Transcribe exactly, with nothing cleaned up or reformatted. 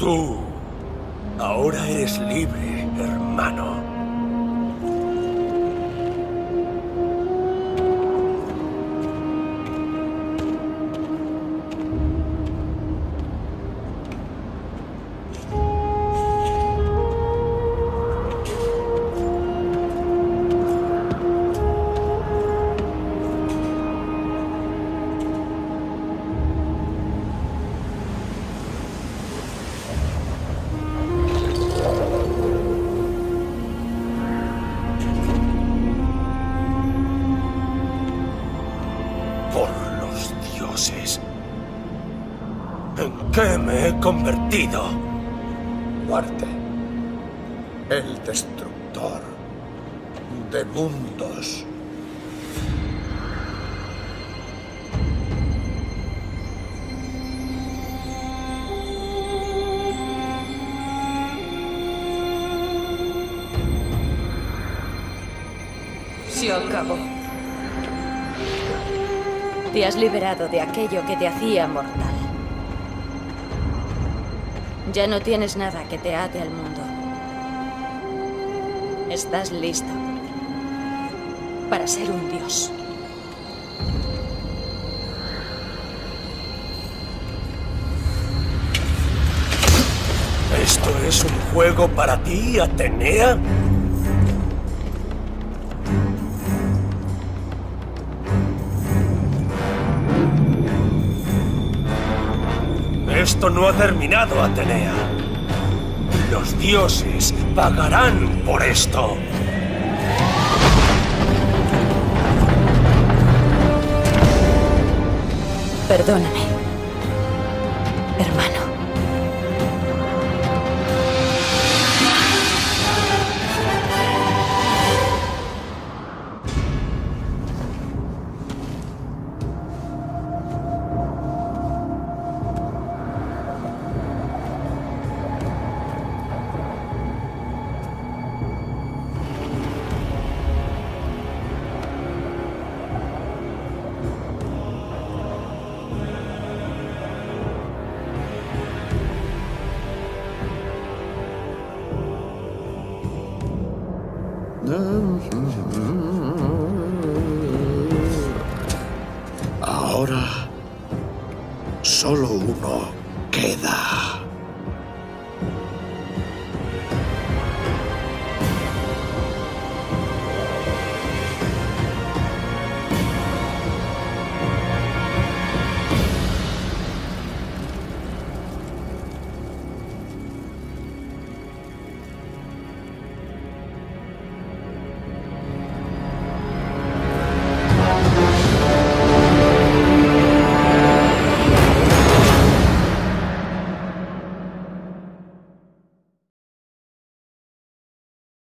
Tú ahora eres libre, hermano. ¿En qué me he convertido? Muerte. El destructor de mundos. Se acabó. Te has liberado de aquello que te hacía mortal. Ya no tienes nada que te ate al mundo. Estás listo para ser un dios. ¿Esto es un juego para ti, Atenea? Esto no ha terminado, Atenea. Los dioses pagarán por esto. Perdóname, hermano. Ahora solo uno queda.